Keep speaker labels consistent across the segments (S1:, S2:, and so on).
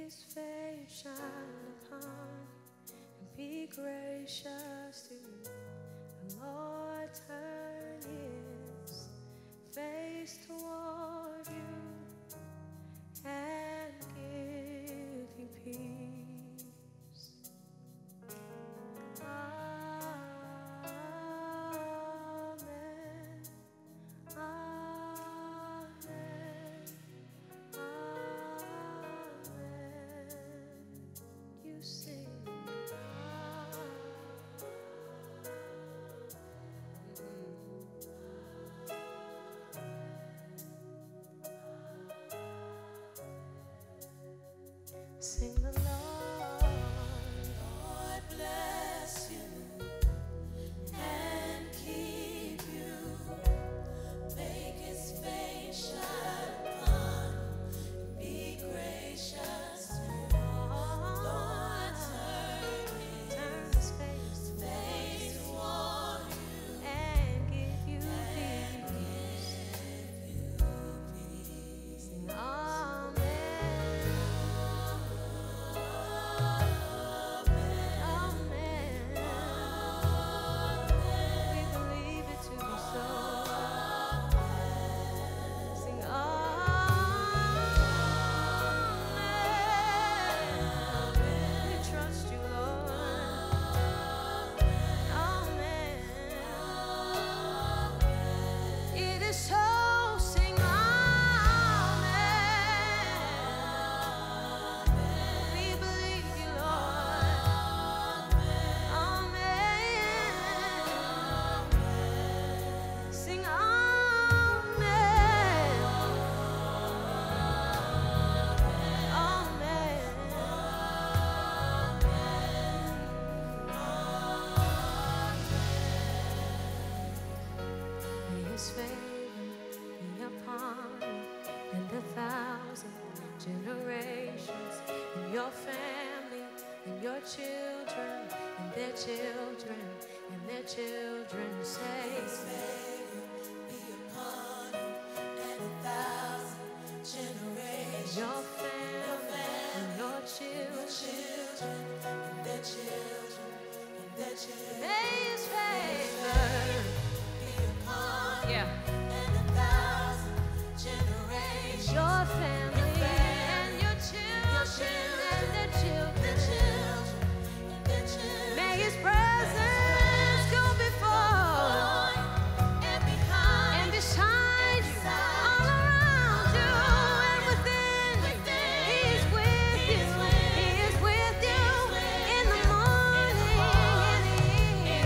S1: His face shine upon and be gracious to you. The Lord turn His face toward you and give you peace. Amen. Amen. Amen. You sing. Sing the Lord bless you and keep you, make His face shine upon you, be gracious to you. Lord turn His face toward you and give you peace. Sing amen. His favor be upon you and 1,000 generations, and your family, and your children, and their children, and their children. Say, His favor be upon you and 1,000 generations, your family, and your children, and their children, and their children. May His favor be upon you and 1,000 generations, your family, and your children, and their children, and their children. May His presence go before and behind and beside you, all around you and within. He is with you. He is with you in the morning, in the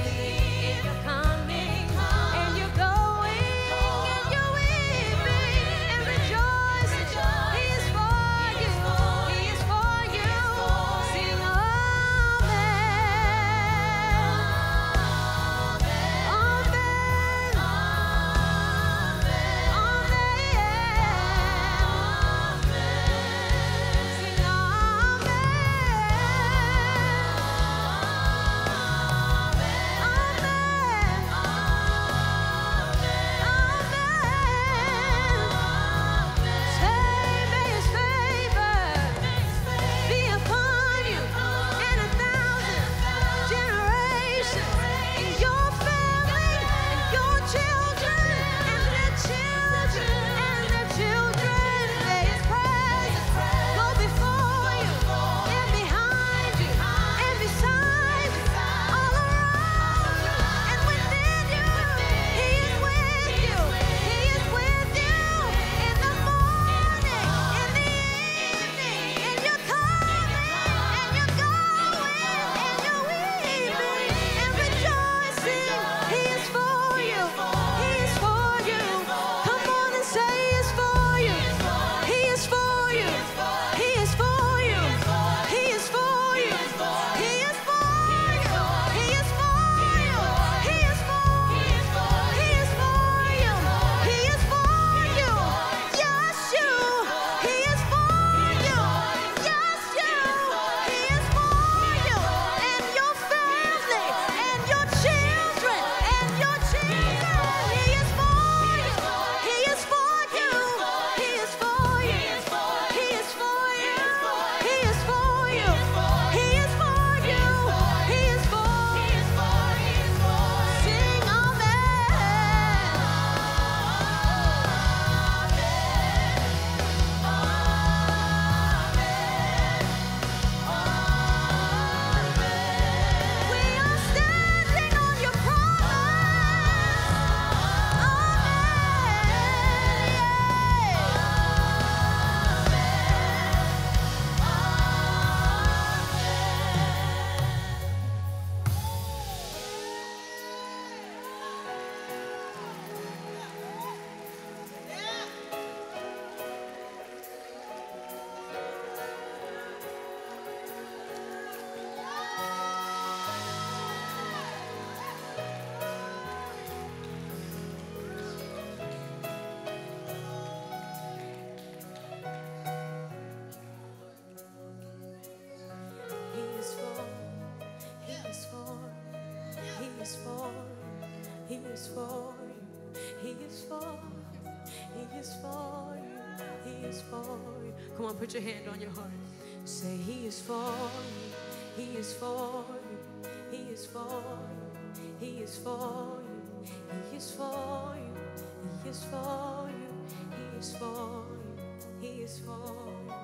S1: for you. He is for you. He is for you. Come on, put your hand on your heart. Say, He is for you. He is for you. He is for you. He is for you. He is for you. He is for you. He is for you. He is for you.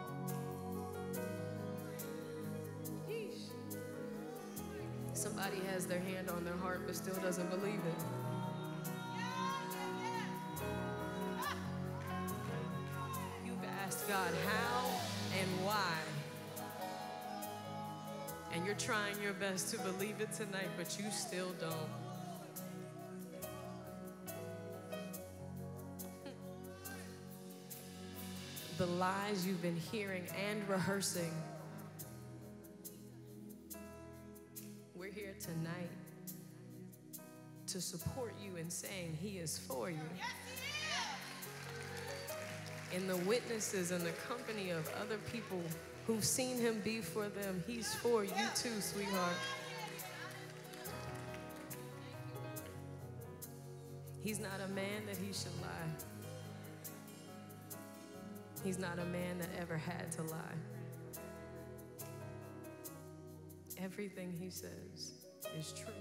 S1: Somebody has their hand on their heart but still doesn't believe it. You've asked God how and why. And you're trying your best to believe it tonight, but you still don't. The lies you've been hearing and rehearsing. We're here tonight to support you in saying He is for you. In the witnesses and the company of other people who've seen Him be for them, He's for you too, sweetheart. He's not a man that He should lie. He's not a man that ever had to lie. Everything He says is true.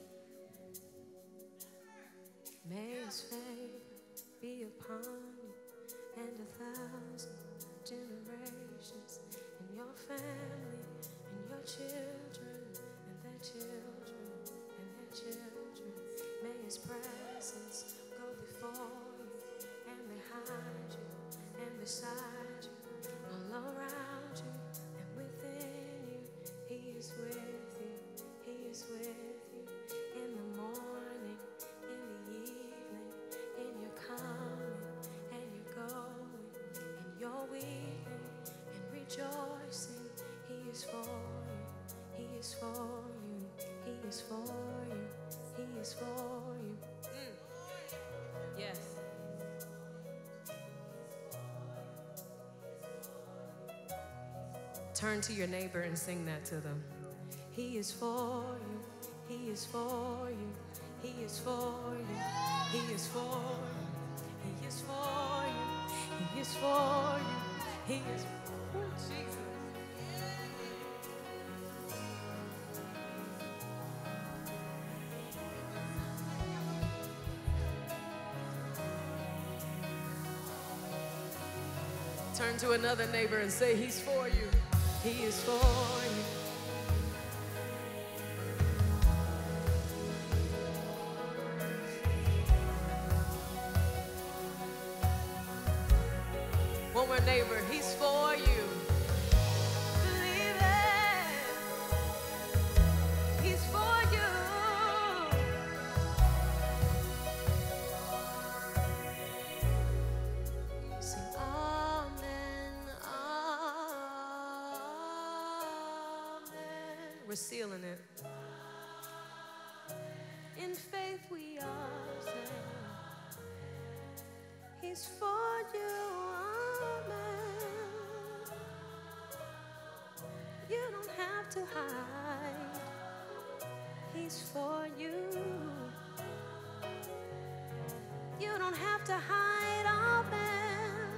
S1: May His favor be upon you and 1,000 generations, and your family, and your children, and their children, and their children. May His presence go before you and behind you and beside you, all around you and within you. He is with you. He is with you in the morning, in the evening, in your coming and your going, in your weeping and rejoicing. He is for you. He is for you. He is for you. He is for you. Yes. Turn to your neighbor and sing that to them. He is for you. He is for you. He is for you. He is for you. He is for you. He is for you. He is for you. Jesus. Turn to another neighbor and say, He's for you. He is for you. One more neighbor, He's for you. Believe it. He's for you. Sing amen, amen. We're sealing it. In faith we are saying, He's for you. You don't have to hide. He's for you. You don't have to hide, amen.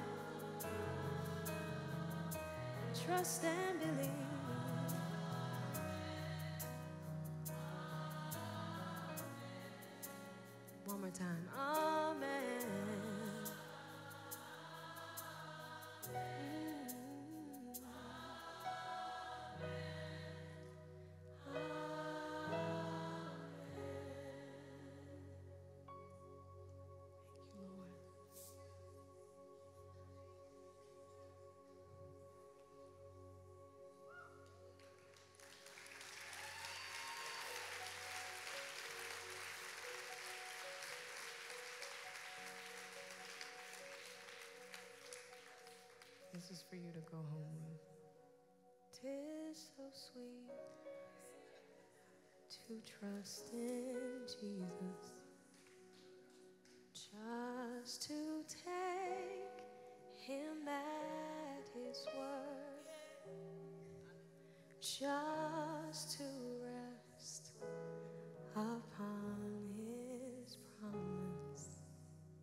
S1: Trust and believe. One more time, amen. This is for you to go home with. 'Tis so sweet to trust in Jesus, just to take Him at His word, just to rest upon His promise.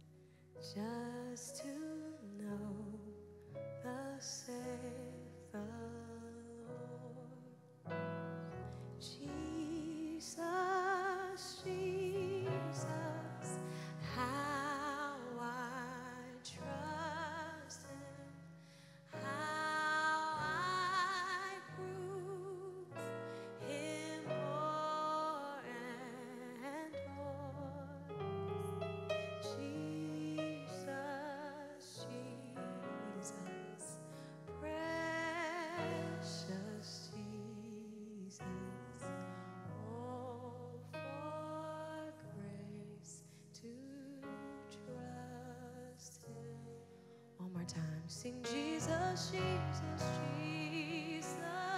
S1: Sing Jesus, Jesus, Jesus.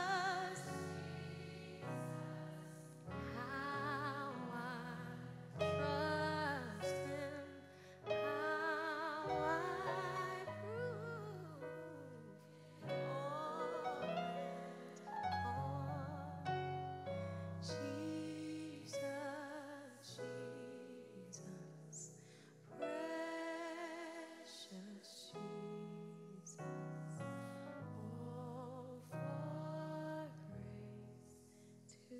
S1: How I trust Him, how I prove all and all. Jesus, Jesus, precious Jesus, all for grace to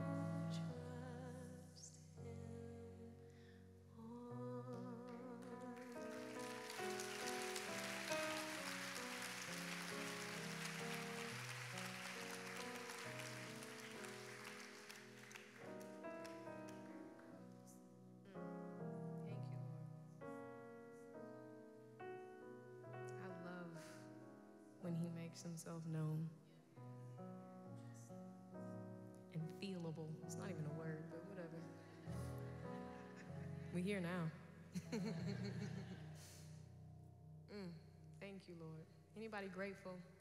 S1: trust Him on. Thank you, Lord. I love when He makes Himself known and feelable. It's not even a word, but whatever. We're here now. Thank you, Lord. Anybody grateful?